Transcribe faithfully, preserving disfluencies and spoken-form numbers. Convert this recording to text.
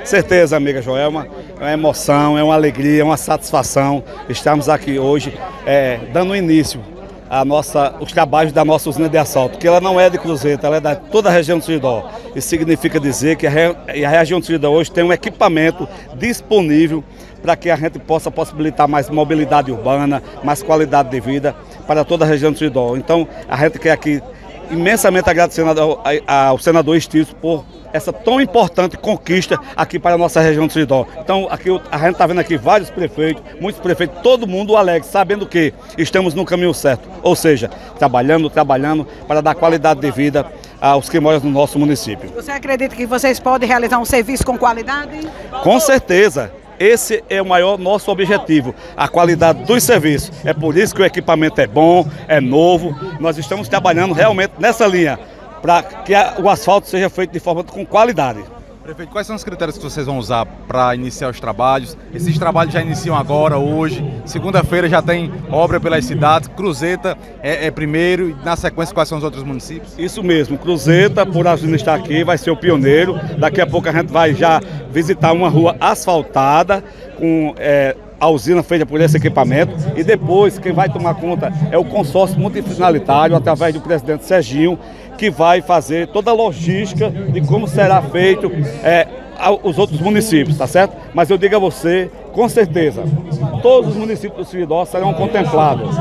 Certeza, amiga Joel, é uma, é uma emoção, é uma alegria, é uma satisfação estarmos aqui hoje é, dando início a nossa, os trabalhos da nossa usina de asfalto, que ela não é de Cruzeta, ela é da toda a região do Seridó. Isso significa dizer que a, re, a região do Seridó hoje tem um equipamento disponível para que a gente possa possibilitar mais mobilidade urbana, mais qualidade de vida para toda a região do Seridó. Então, a gente quer aqui imensamente agradecer ao, ao senador Estício por essa tão importante conquista aqui para a nossa região do Seridó. Então, aqui a gente está vendo aqui vários prefeitos, muitos prefeitos, todo mundo alegre, sabendo que estamos no caminho certo. Ou seja, trabalhando, trabalhando para dar qualidade de vida aos que moram no nosso município. Você acredita que vocês podem realizar um serviço com qualidade? Com certeza. Esse é o maior nosso objetivo, a qualidade dos serviços. É por isso que o equipamento é bom, é novo. Nós estamos trabalhando realmente nessa linha, para que a, o asfalto seja feito de forma com qualidade. Prefeito, quais são os critérios que vocês vão usar para iniciar os trabalhos? Esses trabalhos já iniciam agora, hoje. Segunda-feira já tem obra pelas cidades. Cruzeta é, é primeiro e na sequência quais são os outros municípios? Isso mesmo, Cruzeta, por a usina estar aqui, vai ser o pioneiro. Daqui a pouco a gente vai já visitar uma rua asfaltada com é, a usina feita por esse equipamento, e depois quem vai tomar conta é o consórcio multifinalitário, através do presidente Serginho, que vai fazer toda a logística de como será feito é, os outros municípios, tá certo? Mas eu digo a você, com certeza, todos os municípios do Seridó serão contemplados.